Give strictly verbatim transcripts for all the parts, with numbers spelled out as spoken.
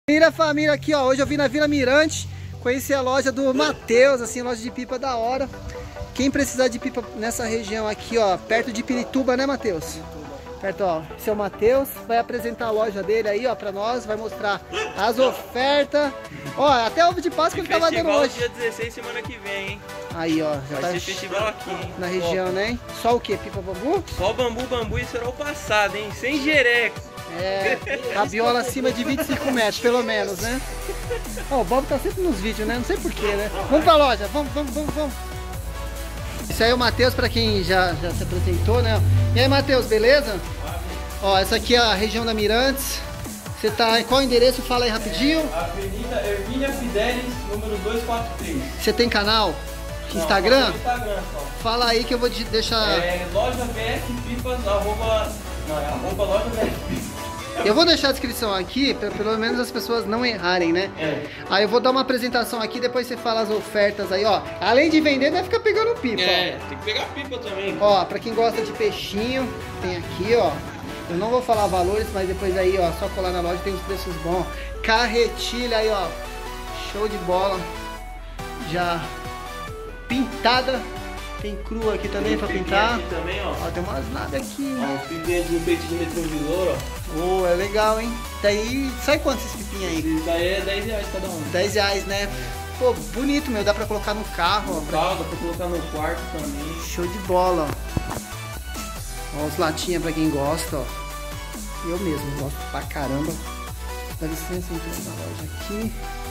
Família, família, aqui ó, hoje eu vim na Vila Mirante, conheci a loja do Matheus, assim, loja de pipa da hora. Quem precisar de pipa nessa região aqui ó, perto de Pirituba, né Matheus? Perto ó, esse é o Matheus, vai apresentar a loja dele aí ó, pra nós, vai mostrar as ofertas. Ó, até ovo de Páscoa ele tava dando hoje. Dia dezesseis, semana que vem, hein? Aí ó, já vai tá ser festival aqui, hein? Na região, né? Hein? Só o que? Pipa bambu? Só bambu, bambu e será o passado, hein? Sem jerex. É, rabiola acima de vinte e cinco metros, pelo menos, né? Ó, o Bob tá sempre nos vídeos, né? Não sei porquê, né? Vamos pra loja, vamos, vamos, vamos, vamos. Isso aí é o Matheus, pra quem já, já se apresentou, né? E aí, Matheus, beleza? Ó, essa aqui é a região da Mirantes. Você tá em qual endereço? Fala aí rapidinho. Avenida Hermínia Fidelis, número duzentos e quarenta e três. Você tem canal? Instagram? Não, Instagram só. Fala aí que eu vou te deixar... É loja V F Pipas, arroba... Não, é arroba loja V F Pipas. Eu vou deixar a descrição aqui, pra pelo menos as pessoas não errarem, né? É. Aí eu vou dar uma apresentação aqui, depois você fala as ofertas aí, ó. Além de vender, deve ficar pegando pipa, É, ó. tem que pegar pipa também. Ó, pra quem gosta de peixinho, tem aqui, ó. Eu não vou falar valores, mas depois aí, ó, só colar na loja, tem uns preços bons. Carretilha aí, ó. Show de bola. Já pintada. Tem crua aqui também pra pintar. Aqui também, ó. Ó, tem umas nada aqui, Ó, né? um pipinha de um peito de retrovisor, ó. Ô, oh, é legal, hein? Daí, sai quantos esses pipinhos aí? Isso daí é dez reais cada um. dez reais, né? Pô, bonito, meu. Dá pra colocar no carro, ó. No carro, dá pra colocar no quarto também. Show de bola, ó. Ó, os latinhas pra quem gosta, ó. Eu mesmo gosto pra caramba. Dá licença, entrando na loja aqui.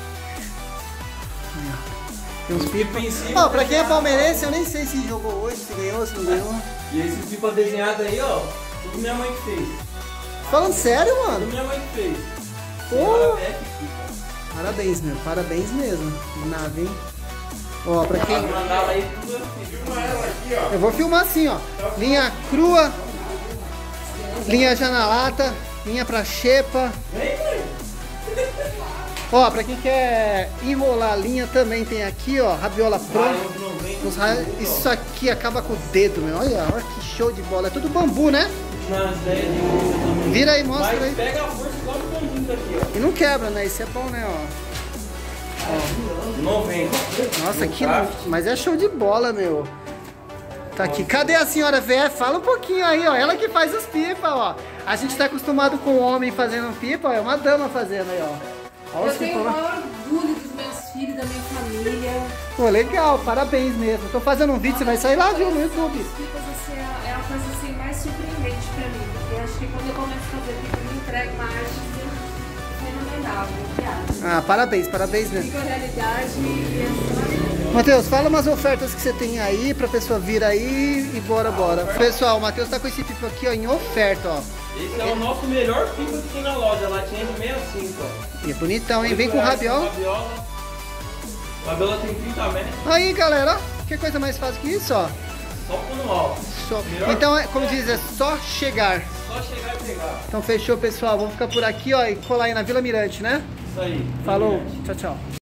Aí, ó. Tem uns pipa. Ó, pra quem é palmeirense, eu nem sei se jogou hoje, se ganhou, se não ganhou. E esse pipa desenhado aí, ó, tudo minha mãe que fez. Falando sério, mano? Tudo minha mãe que fez. Pô! Parabéns, meu. Parabéns mesmo. Nave, hein? Ó, pra quem... Mandava aí tudo assim. Eu vou filmar assim, ó. Linha crua. Linha já na lata. Linha pra xepa. Vem, mãe. Ó, pra quem quer enrolar a linha também tem aqui, ó, rabiola pronta. Isso aqui acaba com o dedo, meu. Olha, olha que show de bola. É tudo bambu, né? Vira aí, mostra aí. Mas pega a força igual do bambu aqui, ó. E não quebra, né? Isso é bom, né, ó. Ó. noventa. Nossa, aqui não. Mas é show de bola, meu. Tá aqui. Cadê a senhora V F? Fala um pouquinho aí, ó. Ela que faz os pipas, ó. A gente tá acostumado com o homem fazendo pipa, ó. É uma dama fazendo aí, ó. Eu tenho o maior orgulho dos meus filhos, da minha família. Pô, legal, parabéns mesmo. Tô fazendo um vídeo, você vai sair lá, viu, no YouTube. As pipas, assim, é a coisa assim, mais surpreendente pra mim. Porque acho que quando eu começo a fazer pipa, eu me entrego uma arte fenomenal, viagem. Ah, parabéns, parabéns mesmo. Fica a realidade e é Matheus, fala umas ofertas que você tem aí pra pessoa vir aí e bora, bora. Pessoal, o Matheus tá com esse pipa aqui, ó, em oferta, ó. Esse é o nosso melhor pipa que tem na loja, latinha de sessenta e cinco, ó. E é bonitão, hein? Vem com rabiola. Rabiola. Rabiola tem trinta metros. Aí, galera, ó. Que coisa mais fácil que isso, ó. Só pondo alto. Só... Então, é, como diz, é só chegar. Só chegar e pegar. Então, fechou, pessoal. Vamos ficar por aqui, ó, e colar aí na Vila Mirante, né? Isso aí. Falou. Tchau, tchau.